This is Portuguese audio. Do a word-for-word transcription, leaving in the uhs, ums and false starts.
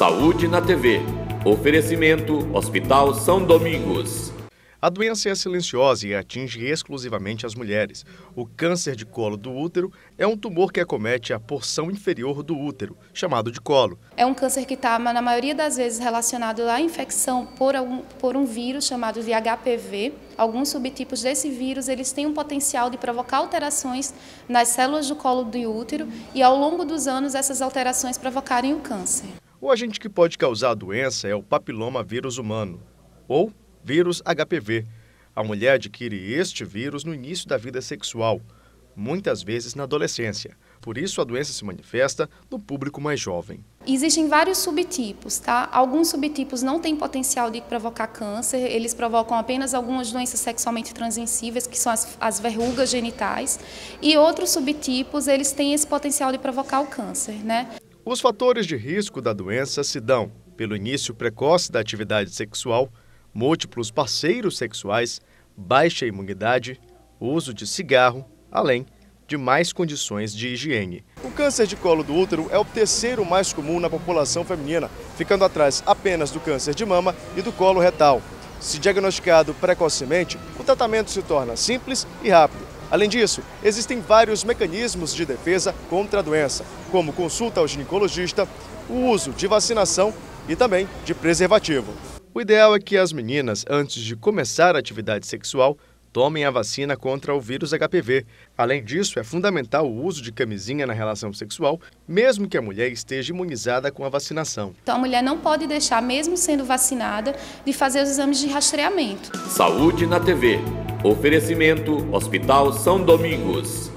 Saúde na T V. Oferecimento Hospital São Domingos. A doença é silenciosa e atinge exclusivamente as mulheres. O câncer de colo do útero é um tumor que acomete a porção inferior do útero, chamado de colo. É um câncer que está, na maioria das vezes, relacionado à infecção por um, por um vírus chamado de H P V. Alguns subtipos desse vírus eles têm um potencial de provocar alterações nas células do colo do útero e, ao longo dos anos, essas alterações provocarem o câncer. O agente que pode causar a doença é o papiloma vírus humano, ou vírus H P V. A mulher adquire este vírus no início da vida sexual, muitas vezes na adolescência. Por isso, a doença se manifesta no público mais jovem. Existem vários subtipos, tá? Alguns subtipos não têm potencial de provocar câncer, eles provocam apenas algumas doenças sexualmente transmissíveis, que são as, as verrugas genitais, e outros subtipos, eles têm esse potencial de provocar o câncer, né? Os fatores de risco da doença se dão pelo início precoce da atividade sexual, múltiplos parceiros sexuais, baixa imunidade, uso de cigarro, além de mais condições de higiene. O câncer de colo do útero é o terceiro mais comum na população feminina, ficando atrás apenas do câncer de mama e do colo retal. Se diagnosticado precocemente, o tratamento se torna simples e rápido. Além disso, existem vários mecanismos de defesa contra a doença, como consulta ao ginecologista, o uso de vacinação e também de preservativo. O ideal é que as meninas, antes de começar a atividade sexual, tomem a vacina contra o vírus H P V. Além disso, é fundamental o uso de camisinha na relação sexual, mesmo que a mulher esteja imunizada com a vacinação. Então a mulher não pode deixar, mesmo sendo vacinada, de fazer os exames de rastreamento. Saúde na T V. Oferecimento Hospital São Domingos.